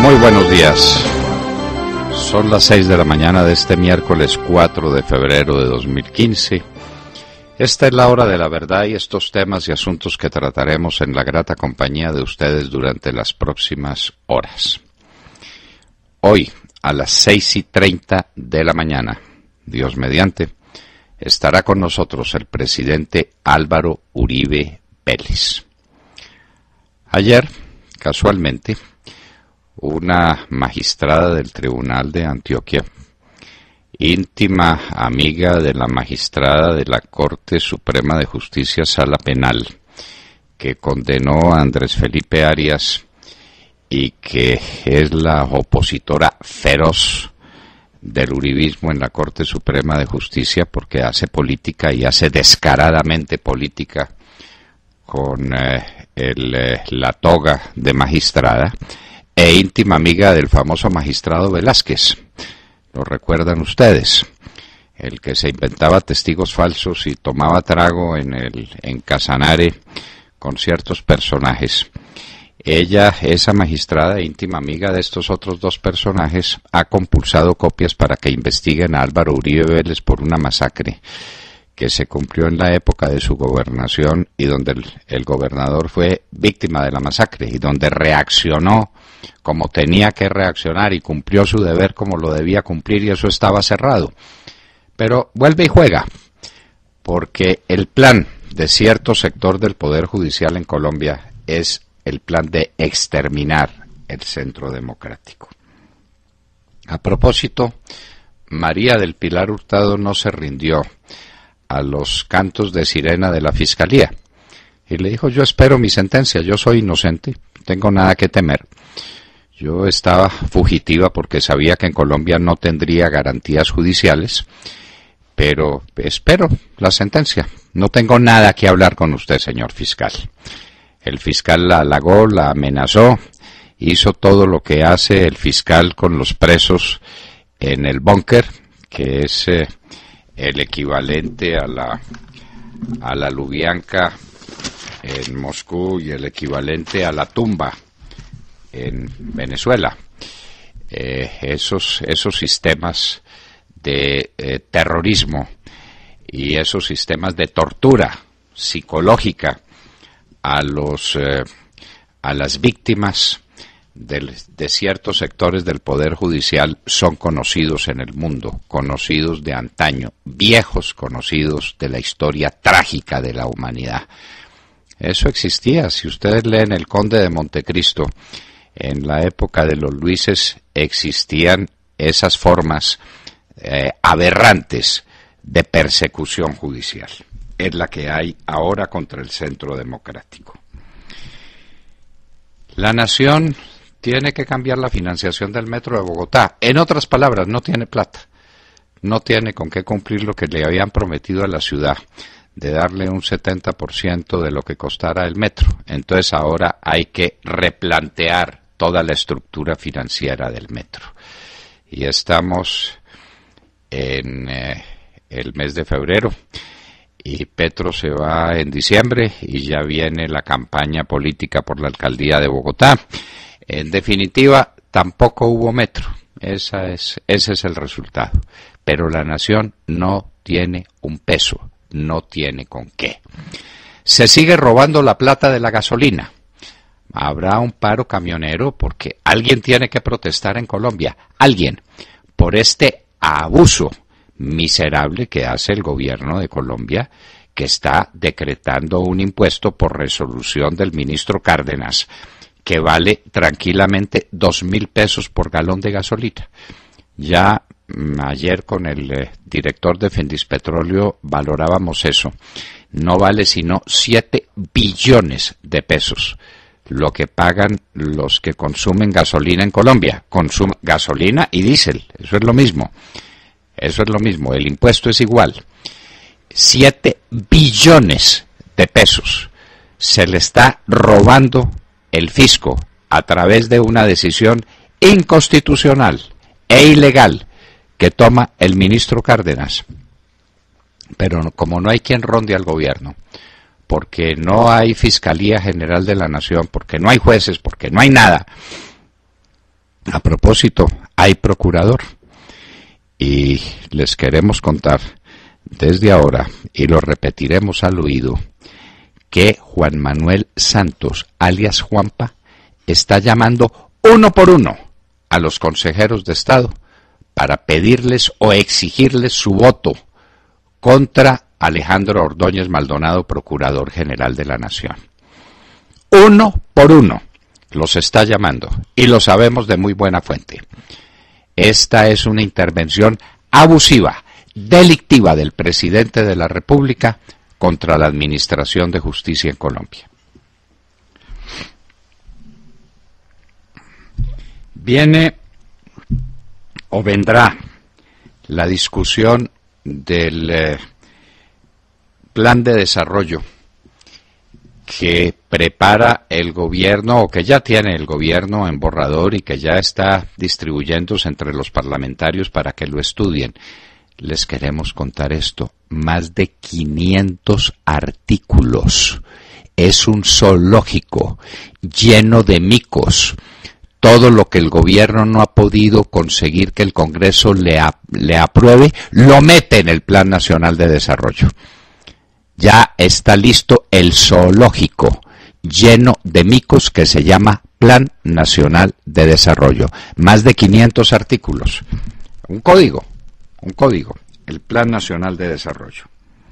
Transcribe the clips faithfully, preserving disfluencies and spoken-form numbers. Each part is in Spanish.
Muy buenos días. Son las seis de la mañana de este miércoles cuatro de febrero de dos mil quince. Esta es la hora de la verdad y estos temas y asuntos que trataremos en la grata compañía de ustedes durante las próximas horas. Hoy, a las seis y treinta de la mañana, Dios mediante, estará con nosotros el presidente Álvaro Uribe Vélez. Ayer, casualmente, una magistrada del Tribunal de Antioquia, íntima amiga de la magistrada de la Corte Suprema de Justicia Sala Penal, que condenó a Andrés Felipe Arias y que es la opositora feroz del uribismo en la Corte Suprema de Justicia porque hace política y hace descaradamente política con eh, el, eh, la toga de magistrada, e íntima amiga del famoso magistrado Velázquez. ¿Lo recuerdan ustedes? El que se inventaba testigos falsos y tomaba trago en el en Casanare con ciertos personajes. Ella, esa magistrada íntima amiga de estos otros dos personajes, ha compulsado copias para que investiguen a Álvaro Uribe Vélez por una masacre que se cumplió en la época de su gobernación y donde el, el gobernador fue víctima de la masacre y donde reaccionó como tenía que reaccionar y cumplió su deber como lo debía cumplir, y eso estaba cerrado. Pero vuelve y juega, porque el plan de cierto sector del Poder Judicial en Colombia es el plan de exterminar el Centro Democrático. A propósito, María del Pilar Hurtado no se rindió a los cantos de sirena de la Fiscalía y le dijo: yo espero mi sentencia, yo soy inocente, no tengo nada que temer. Yo estaba fugitiva porque sabía que en Colombia no tendría garantías judiciales, pero espero la sentencia. No tengo nada que hablar con usted, señor fiscal. El fiscal la halagó, la amenazó, hizo todo lo que hace el fiscal con los presos en el búnker, que es eh, el equivalente a la, a la Lubyanka en Moscú y el equivalente a la tumba en Venezuela. Eh, esos, esos sistemas de eh, terrorismo y esos sistemas de tortura psicológica a los eh, a las víctimas de, de ciertos sectores del Poder Judicial son conocidos en el mundo, conocidos de antaño, viejos conocidos de la historia trágica de la humanidad. Eso existía. Si ustedes leen El Conde de Montecristo, en la época de los Luises existían esas formas eh, aberrantes de persecución judicial. Es la que hay ahora contra el Centro Democrático. La nación tiene que cambiar la financiación del metro de Bogotá. En otras palabras, no tiene plata. No tiene con qué cumplir lo que le habían prometido a la ciudad, de darle un setenta por ciento de lo que costara el metro. Entonces ahora hay que replantear toda la estructura financiera del metro. Y estamos en eh, el mes de febrero y Petro se va en diciembre y ya viene la campaña política por la alcaldía de Bogotá. En definitiva, tampoco hubo metro. Esa es, ese es el resultado. Pero la nación no tiene un peso, no tiene con qué. Se sigue robando la plata de la gasolina. Habrá un paro camionero porque alguien tiene que protestar en Colombia, alguien, por este abuso miserable que hace el gobierno de Colombia, que está decretando un impuesto por resolución del ministro Cárdenas, que vale tranquilamente dos mil pesos por galón de gasolina. Ya m, ayer con el eh, director de Fendispetróleo valorábamos eso. No vale sino siete billones de pesos lo que pagan los que consumen gasolina en Colombia. Consumen gasolina y diésel, eso es lo mismo. Eso es lo mismo, el impuesto es igual. Siete billones de pesos se le está robando el fisco a través de una decisión inconstitucional e ilegal que toma el ministro Cárdenas. Pero como no hay quien ronde al gobierno, porque no hay Fiscalía General de la Nación, porque no hay jueces, porque no hay nada, A propósito, hay procurador y les queremos contar desde ahora, y lo repetiremos al oído, que Juan Manuel Santos, alias Juanpa, está llamando uno por uno a los consejeros de Estado para pedirles o exigirles su voto contra Alejandro Ordóñez Maldonado, Procurador General de la Nación. Uno por uno los está llamando, y lo sabemos de muy buena fuente. Esta es una intervención abusiva, delictiva del presidente de la República contra la Administración de Justicia en Colombia. Viene o vendrá la discusión del eh, plan de desarrollo que prepara el gobierno, o que ya tiene el gobierno en borrador y que ya está distribuyéndose entre los parlamentarios para que lo estudien. Les queremos contar esto: más de quinientos artículos. Es un zoológico lleno de micos. Todo lo que el gobierno no ha podido conseguir que el Congreso le, a, le apruebe, lo mete en el Plan Nacional de Desarrollo. Ya está listo el zoológico lleno de micos que se llama Plan Nacional de Desarrollo. Más de quinientos artículos. Un código, un código, el Plan Nacional de Desarrollo.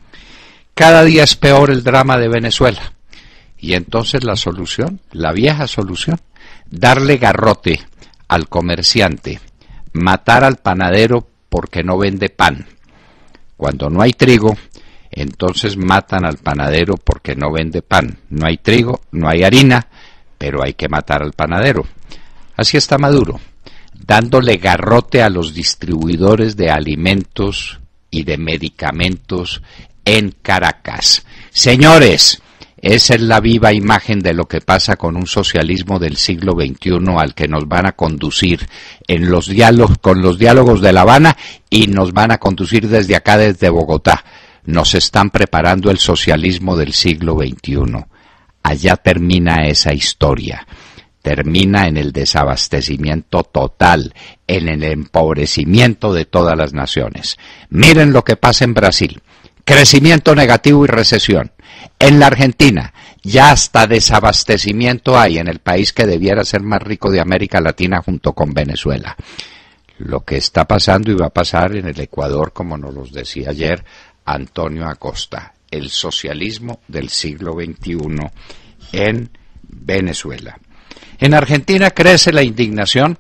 Cada día es peor el drama de Venezuela. Y entonces la solución, la vieja solución, darle garrote al comerciante, matar al panadero porque no vende pan. Cuando no hay trigo, entonces matan al panadero porque no vende pan. No hay trigo, no hay harina, pero hay que matar al panadero. Así está Maduro, dándole garrote a los distribuidores de alimentos y de medicamentos en Caracas. Señores, esa es la viva imagen de lo que pasa con un socialismo del siglo veintiuno al que nos van a conducir en los diálogos, con los diálogos de La Habana, y nos van a conducir desde acá, desde Bogotá. Nos están preparando el socialismo del siglo veintiuno. Allá termina esa historia. Termina en el desabastecimiento total, en el empobrecimiento de todas las naciones. Miren lo que pasa en Brasil. Crecimiento negativo y recesión. En la Argentina, ya hasta desabastecimiento hay en el país que debiera ser más rico de América Latina junto con Venezuela. Lo que está pasando y va a pasar en el Ecuador, como nos lo decía ayer Antonio Acosta, el socialismo del siglo veintiuno en Venezuela. En Argentina crece la indignación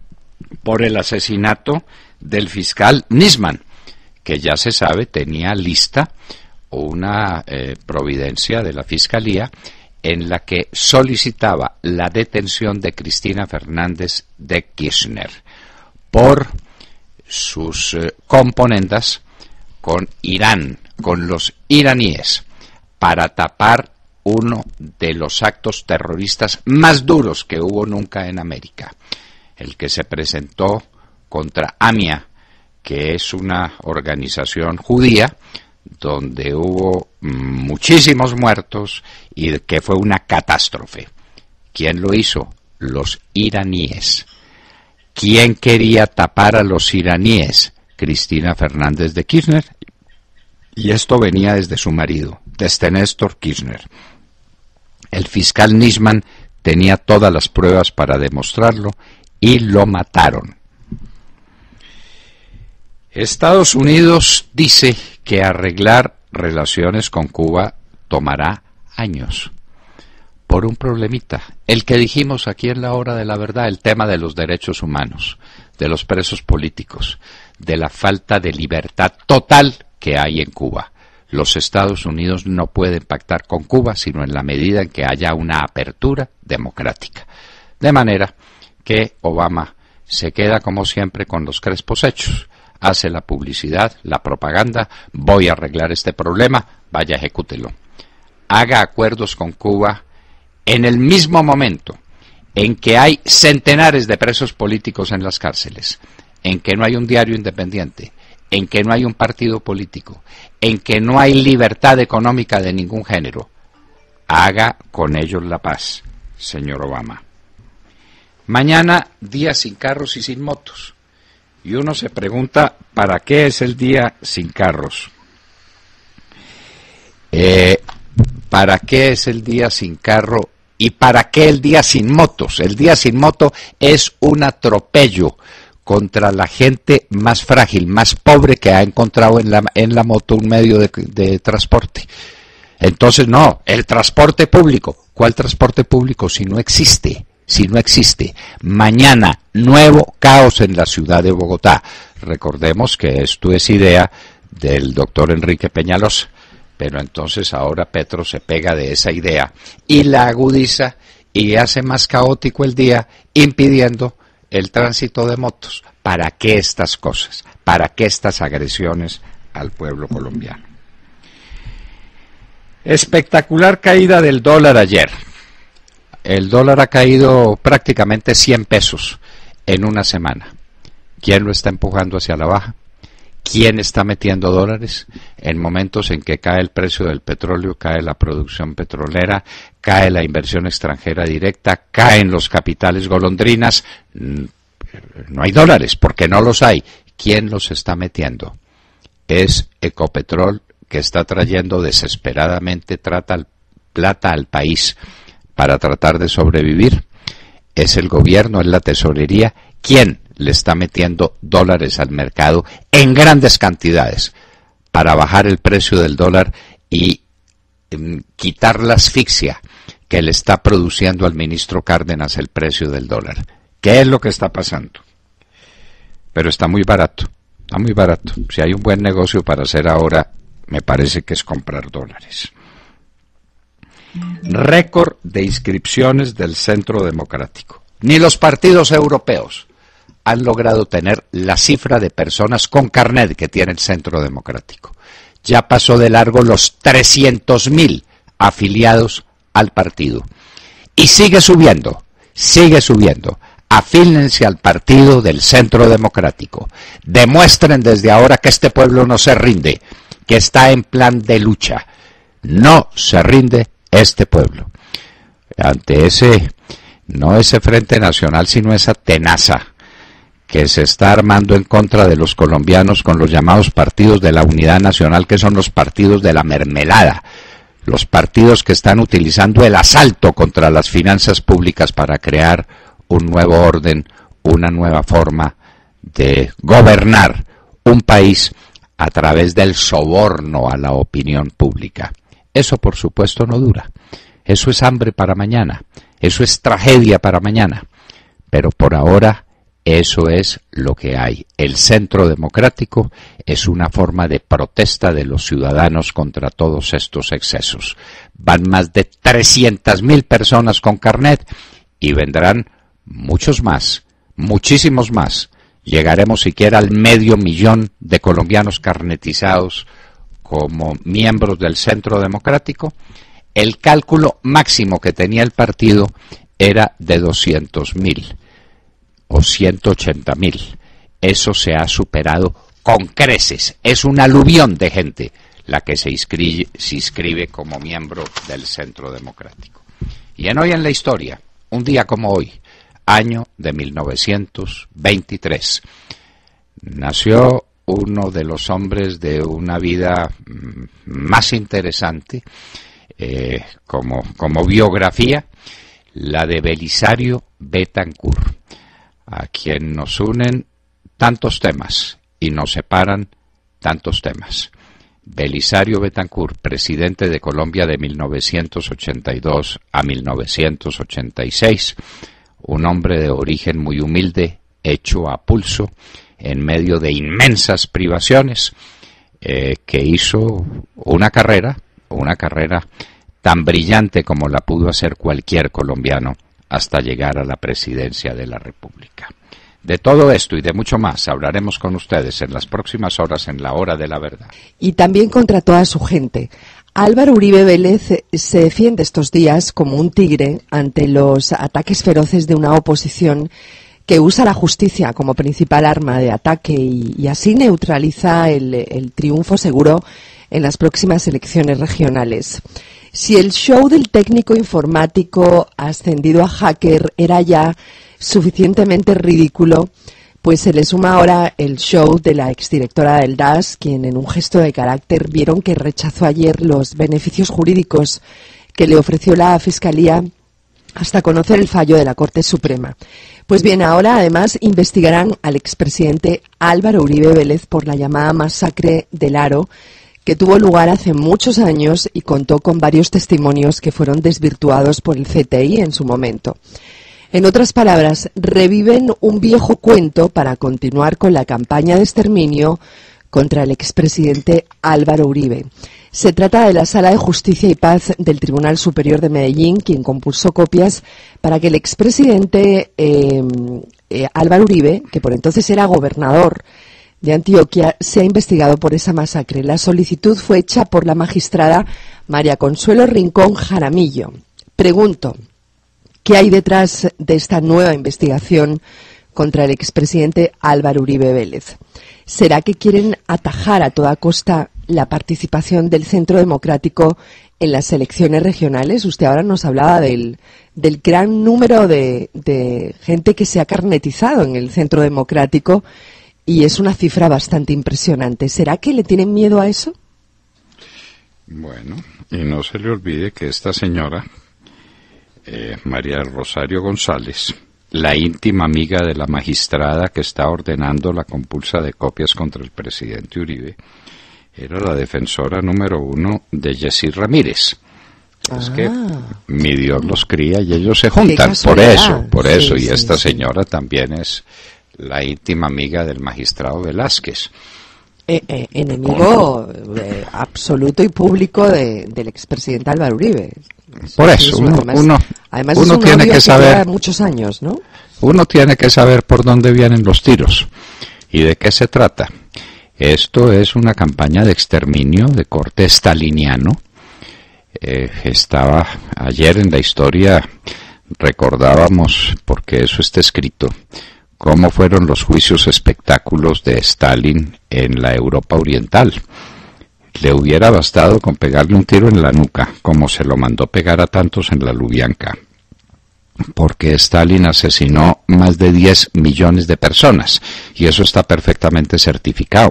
por el asesinato del fiscal Nisman, que ya se sabe tenía lista una eh, providencia de la Fiscalía en la que solicitaba la detención de Cristina Fernández de Kirchner por sus eh, componendas con Irán, con los iraníes, para tapar uno de los actos terroristas más duros que hubo nunca en América, el que se presentó contra AMIA, que es una organización judía donde hubo muchísimos muertos y que fue una catástrofe. ¿Quién lo hizo? Los iraníes. ¿Quién quería tapar a los iraníes? Cristina Fernández de Kirchner, y esto venía desde su marido, desde Néstor Kirchner. El fiscal Nisman tenía todas las pruebas para demostrarlo y lo mataron. Estados Unidos dice que arreglar relaciones con Cuba tomará años por un problemita, el que dijimos aquí en la hora de la verdad, el tema de los derechos humanos, de los presos políticos, de la falta de libertad total que hay en Cuba. Los Estados Unidos no pueden pactar con Cuba sino en la medida en que haya una apertura democrática. De manera que Obama se queda como siempre con los crespos hechos. Hace la publicidad, la propaganda, voy a arreglar este problema, vaya, ejecútelo. Haga acuerdos con Cuba en el mismo momento en que hay centenares de presos políticos en las cárceles, en que no hay un diario independiente, en que no hay un partido político, en que no hay libertad económica de ningún género. Haga con ellos la paz, señor Obama. Mañana, día sin carros y sin motos. Y uno se pregunta, ¿para qué es el día sin carros? Eh, ¿Para qué es el día sin carro y para qué el día sin motos? El día sin moto es un atropello contra la gente más frágil, más pobre que ha encontrado en la, en la moto un medio de, de transporte. Entonces, no, el transporte público. ¿Cuál transporte público si no existe? Si no existe. Mañana, nuevo caos en la ciudad de Bogotá. Recordemos que esto es idea del doctor Enrique Peñalosa, pero entonces ahora Petro se pega de esa idea y la agudiza y hace más caótico el día, impidiendo el tránsito de motos. ¿Para qué estas cosas? ¿Para qué estas agresiones al pueblo colombiano? Espectacular caída del dólar ayer. El dólar ha caído prácticamente cien pesos en una semana. ¿Quién lo está empujando hacia la baja? ¿Quién está metiendo dólares? En momentos en que cae el precio del petróleo, cae la producción petrolera, cae la inversión extranjera directa, caen los capitales golondrinas, no hay dólares, porque no los hay. ¿Quién los está metiendo? Es Ecopetrol, que está trayendo desesperadamente trata, plata al país para tratar de sobrevivir. Es el gobierno, es la tesorería. ¿Quién le está metiendo dólares al mercado en grandes cantidades para bajar el precio del dólar y um, quitar la asfixia que le está produciendo al ministro Cárdenas el precio del dólar? ¿Qué es lo que está pasando? Pero está muy barato, está muy barato. Si hay un buen negocio para hacer ahora, me parece que es comprar dólares. Récord de inscripciones del Centro Democrático. Ni los partidos europeos han logrado tener la cifra de personas con carnet que tiene el Centro Democrático. Ya pasó de largo los trescientos mil afiliados al partido. Y sigue subiendo, sigue subiendo. Afílense al partido del Centro Democrático. Demuestren desde ahora que este pueblo no se rinde, que está en plan de lucha. No se rinde este pueblo. Ante ese, no ese Frente Nacional, sino esa tenaza que se está armando en contra de los colombianos con los llamados partidos de la Unidad Nacional, que son los partidos de la mermelada, los partidos que están utilizando el asalto contra las finanzas públicas para crear un nuevo orden, una nueva forma de gobernar un país a través del soborno a la opinión pública. Eso, por supuesto, no dura. Eso es hambre para mañana. Eso es tragedia para mañana. Pero por ahora, eso es lo que hay. El Centro Democrático es una forma de protesta de los ciudadanos contra todos estos excesos. Van más de trescientas mil personas con carnet y vendrán muchos más, muchísimos más. Llegaremos siquiera al medio millón de colombianos carnetizados como miembros del Centro Democrático. El cálculo máximo que tenía el partido era de doscientos mil o ciento ochenta mil. Eso se ha superado con creces. Es un aluvión de gente la que se inscribe, se inscribe como miembro del Centro Democrático. Y en Hoy en la Historia, un día como hoy, año de mil novecientos veintitrés, nació uno de los hombres de una vida más interesante eh, como, como biografía, la de Belisario Betancur, a quien nos unen tantos temas y nos separan tantos temas. Belisario Betancur, presidente de Colombia de mil novecientos ochenta y dos a mil novecientos ochenta y seis, un hombre de origen muy humilde, hecho a pulso, en medio de inmensas privaciones, eh, que hizo una carrera, una carrera tan brillante como la pudo hacer cualquier colombiano hasta llegar a la presidencia de la República. De todo esto y de mucho más hablaremos con ustedes en las próximas horas en La Hora de la Verdad. Y también contra toda su gente. Álvaro Uribe Vélez se defiende estos días como un tigre ante los ataques feroces de una oposición que usa la justicia como principal arma de ataque y, y así neutraliza el, el triunfo seguro en las próximas elecciones regionales. Si el show del técnico informático ascendido a hacker era ya suficientemente ridículo, pues se le suma ahora el show de la exdirectora del D A S, quien en un gesto de carácter vieron que rechazó ayer los beneficios jurídicos que le ofreció la Fiscalía hasta conocer el fallo de la Corte Suprema. Pues bien, ahora además investigarán al expresidente Álvaro Uribe Vélez por la llamada masacre del Aro, que tuvo lugar hace muchos años y contó con varios testimonios que fueron desvirtuados por el C T I en su momento. En otras palabras, reviven un viejo cuento para continuar con la campaña de exterminio contra el expresidente Álvaro Uribe. Se trata de la Sala de Justicia y Paz del Tribunal Superior de Medellín, quien compulsó copias para que el expresidente eh, eh, Álvaro Uribe, que por entonces era gobernador de Antioquia, sea investigado por esa masacre. La solicitud fue hecha por la magistrada María Consuelo Rincón Jaramillo. Pregunto, ¿qué hay detrás de esta nueva investigación contra el expresidente Álvaro Uribe Vélez? ¿Será que quieren atajar a toda costa la participación del Centro Democrático en las elecciones regionales? Usted ahora nos hablaba del, del gran número de, de gente que se ha carnetizado en el Centro Democrático y es una cifra bastante impresionante. ¿Será que le tienen miedo a eso? Bueno, y no se le olvide que esta señora, eh, María Rosario González, la íntima amiga de la magistrada que está ordenando la compulsa de copias contra el presidente Uribe, era la defensora número uno de Yesir Ramírez. Ah. Es que mi Dios los cría y ellos se juntan, por eso, por sí, eso, y sí, esta sí. señora también es la íntima amiga del magistrado Velázquez. Eh, eh, enemigo eh, absoluto y público de, del expresidente Álvaro Uribe. Por eso, uno, además, uno, además uno es un tiene que, que saber muchos años, ¿no? Uno tiene que saber por dónde vienen los tiros y de qué se trata. Esto es una campaña de exterminio de corte staliniano. Eh, estaba ayer en la historia, recordábamos, porque eso está escrito, cómo fueron los juicios espectáculos de Stalin en la Europa Oriental. Le hubiera bastado con pegarle un tiro en la nuca, como se lo mandó pegar a tantos en la Lubyanka, porque Stalin asesinó más de diez millones de personas, y eso está perfectamente certificado.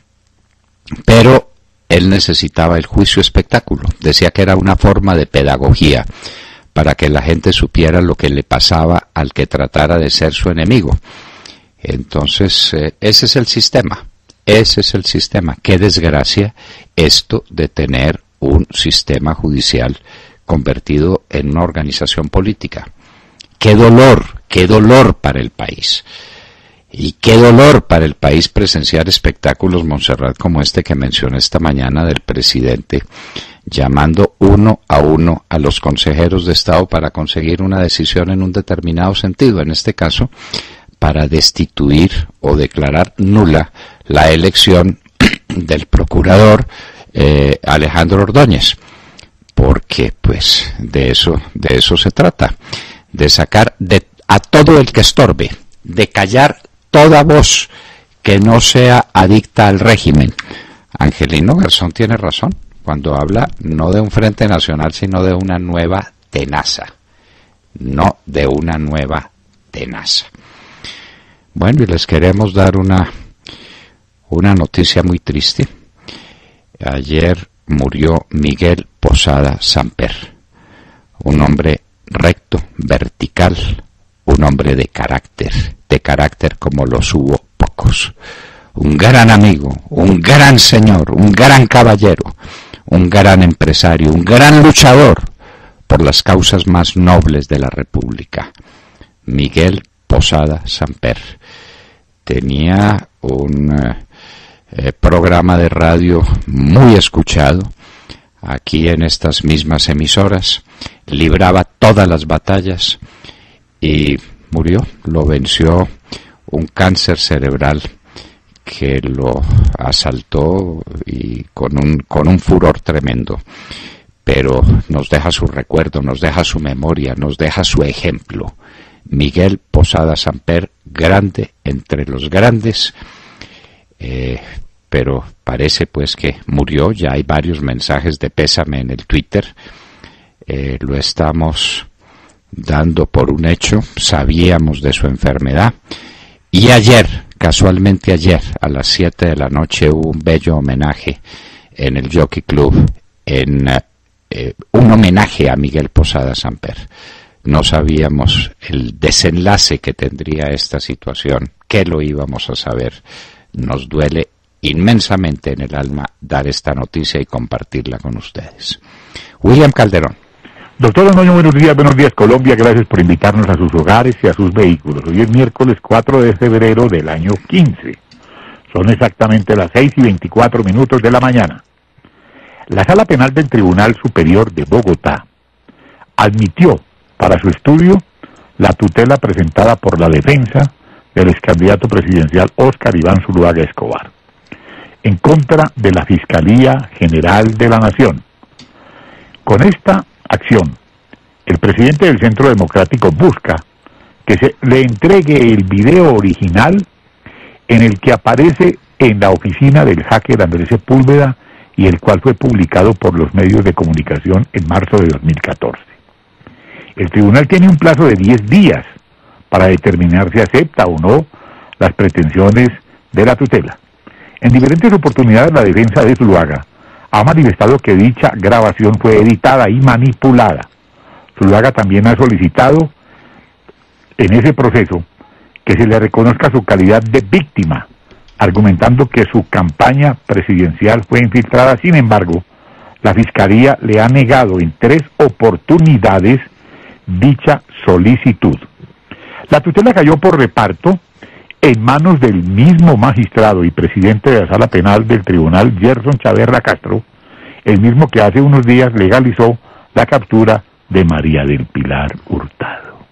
Pero él necesitaba el juicio espectáculo, decía que era una forma de pedagogía, para que la gente supiera lo que le pasaba al que tratara de ser su enemigo. Entonces, eh, ese es el sistema. Ese es el sistema. Qué desgracia esto de tener un sistema judicial convertido en una organización política. Qué dolor, qué dolor para el país. Y qué dolor para el país presenciar espectáculos, Montserrat, como este que mencioné esta mañana del presidente, llamando uno a uno a los consejeros de Estado para conseguir una decisión en un determinado sentido, en este caso, para destituir o declarar nula la elección del procurador eh, Alejandro Ordóñez, porque pues de eso, de eso se trata, de sacar de, a todo el que estorbe, de callar toda voz que no sea adicta al régimen. Angelino Garzón tiene razón cuando habla no de un frente nacional, sino de una nueva tenaza, no de una nueva tenaza. Bueno, y les queremos dar una, una noticia muy triste. Ayer murió Miguel Posada Samper, un hombre recto, vertical, un hombre de carácter, de carácter como los hubo pocos. Un gran amigo, un gran señor, un gran caballero, un gran empresario, un gran luchador por las causas más nobles de la República. Miguel Posada Samper tenía un eh, programa de radio muy escuchado aquí en estas mismas emisoras, libraba todas las batallas y murió, lo venció un cáncer cerebral que lo asaltó y con un, con un furor tremendo, pero nos deja su recuerdo, nos deja su memoria, nos deja su ejemplo. Miguel Posada Samper, grande entre los grandes, eh, pero parece pues que murió. Ya hay varios mensajes de pésame en el Twitter, eh, lo estamos dando por un hecho, sabíamos de su enfermedad, y ayer, casualmente ayer, a las siete de la noche, hubo un bello homenaje en el Jockey Club, en eh, un homenaje a Miguel Posada Samper. No sabíamos el desenlace que tendría esta situación, que lo íbamos a saber. Nos duele inmensamente en el alma dar esta noticia y compartirla con ustedes. William Calderón. Doctor Londoño, buenos días, buenos días Colombia, gracias por invitarnos a sus hogares y a sus vehículos. Hoy es miércoles cuatro de febrero del año quince. Son exactamente las seis y veinticuatro minutos de la mañana. La Sala Penal del Tribunal Superior de Bogotá admitió para su estudio la tutela presentada por la defensa del ex candidato presidencial Óscar Iván Zuluaga Escobar, en contra de la Fiscalía General de la Nación. Con esta acción, el presidente del Centro Democrático busca que se le entregue el video original en el que aparece en la oficina del hacker Andrés Sepúlveda y el cual fue publicado por los medios de comunicación en marzo de dos mil catorce. El tribunal tiene un plazo de diez días para determinar si acepta o no las pretensiones de la tutela. En diferentes oportunidades la defensa de Zuluaga ha manifestado que dicha grabación fue editada y manipulada. Zuluaga también ha solicitado en ese proceso que se le reconozca su calidad de víctima, argumentando que su campaña presidencial fue infiltrada. Sin embargo, la Fiscalía le ha negado en tres oportunidades dicha solicitud. La tutela cayó por reparto en manos del mismo magistrado y presidente de la Sala Penal del Tribunal, Gerson Chaverra Castro, el mismo que hace unos días legalizó la captura de María del Pilar Hurtado.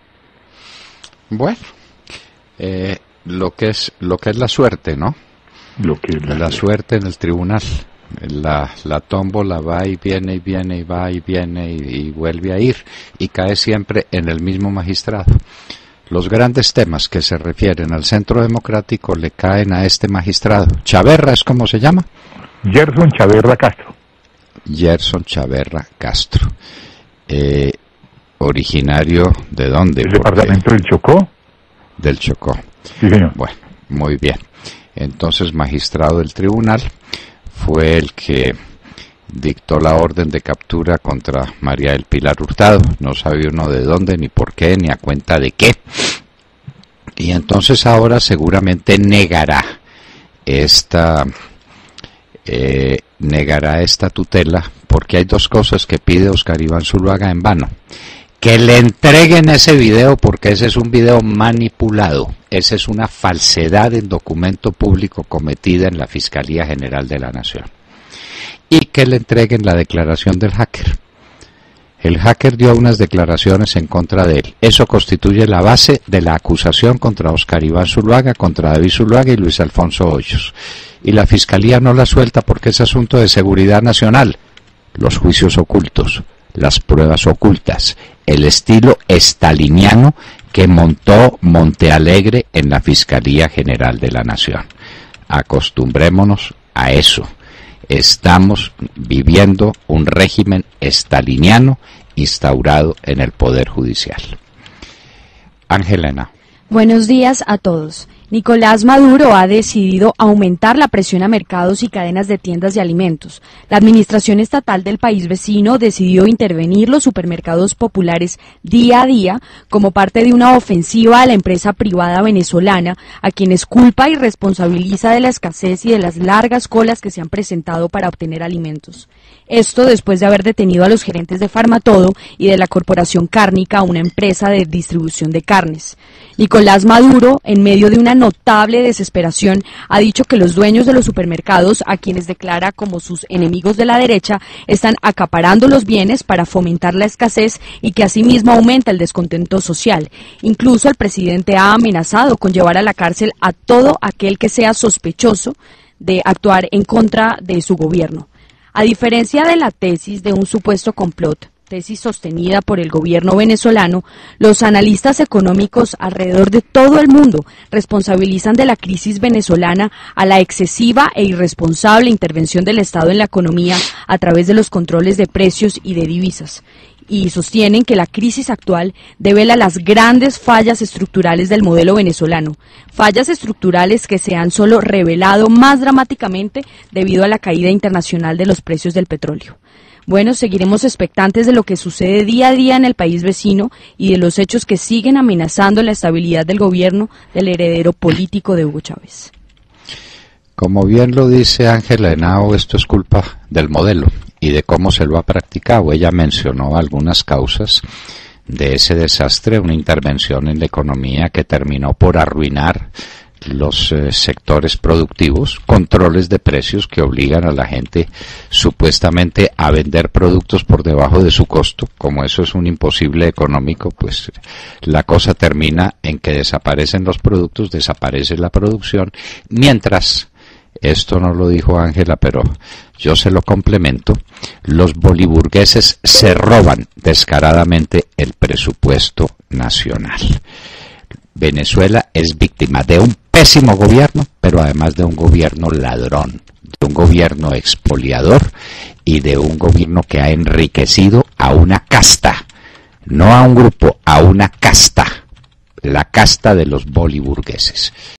Bueno, eh, lo que es lo que es la suerte, ¿no? Lo que es la, la suerte en el tribunal. La, la tómbola va y viene y viene y va y viene y, y vuelve a ir y cae siempre en el mismo magistrado. Los grandes temas que se refieren al Centro Democrático le caen a este magistrado. Chaverra es como se llama. Gerson Chaverra Castro. Gerson Chaverra Castro. Eh, originario de dónde? ¿El departamento del Chocó? Del Chocó. Sí, señor. Bueno, muy bien. Entonces, magistrado del tribunal, fue el que dictó la orden de captura contra María del Pilar Hurtado. No sabe uno de dónde, ni por qué, ni a cuenta de qué. Y entonces ahora seguramente negará esta eh, negará esta tutela, porque hay dos cosas que pide Óscar Iván Zuluaga en vano. Que le entreguen ese video, porque ese es un video manipulado. Esa es una falsedad en documento público cometida en la Fiscalía General de la Nación. Y que le entreguen la declaración del hacker. El hacker dio unas declaraciones en contra de él. Eso constituye la base de la acusación contra Óscar Iván Zuluaga, contra David Zuluaga y Luis Alfonso Hoyos. Y la Fiscalía no la suelta porque es asunto de seguridad nacional. Los juicios ocultos, las pruebas ocultas, el estilo estaliniano que montó Montealegre en la Fiscalía General de la Nación. Acostumbrémonos a eso. Estamos viviendo un régimen estaliniano instaurado en el Poder Judicial. Angelena. Buenos días a todos. Nicolás Maduro ha decidido aumentar la presión a mercados y cadenas de tiendas de alimentos. La administración estatal del país vecino decidió intervenir los supermercados populares día a día como parte de una ofensiva a la empresa privada venezolana, a quienes culpa y responsabiliza de la escasez y de las largas colas que se han presentado para obtener alimentos. Esto después de haber detenido a los gerentes de Farmatodo y de la Corporación Cárnica, una empresa de distribución de carnes. Nicolás Maduro, en medio de una notable desesperación, ha dicho que los dueños de los supermercados, a quienes declara como sus enemigos de la derecha, están acaparando los bienes para fomentar la escasez y que asimismo aumenta el descontento social. Incluso el presidente ha amenazado con llevar a la cárcel a todo aquel que sea sospechoso de actuar en contra de su gobierno. A diferencia de la tesis de un supuesto complot, tesis sostenida por el gobierno venezolano, los analistas económicos alrededor de todo el mundo responsabilizan de la crisis venezolana a la excesiva e irresponsable intervención del Estado en la economía a través de los controles de precios y de divisas. y sostienen que la crisis actual devela las grandes fallas estructurales del modelo venezolano, fallas estructurales que se han solo revelado más dramáticamente debido a la caída internacional de los precios del petróleo. Bueno, seguiremos expectantes de lo que sucede día a día en el país vecino y de los hechos que siguen amenazando la estabilidad del gobierno del heredero político de Hugo Chávez. Como bien lo dice Ángela Henao, esto es culpa del modelo y de cómo se lo ha practicado. Ella mencionó algunas causas de ese desastre, una intervención en la economía que terminó por arruinar los eh, sectores productivos, controles de precios que obligan a la gente supuestamente a vender productos por debajo de su costo. Como eso es un imposible económico, pues la cosa termina en que desaparecen los productos, desaparece la producción, mientras, esto no lo dijo Ángela, pero yo se lo complemento, los boliburgueses se roban descaradamente el presupuesto nacional. Venezuela es víctima de un pésimo gobierno, pero además de un gobierno ladrón, de un gobierno expoliador y de un gobierno que ha enriquecido a una casta, no a un grupo, a una casta, la casta de los boliburgueses.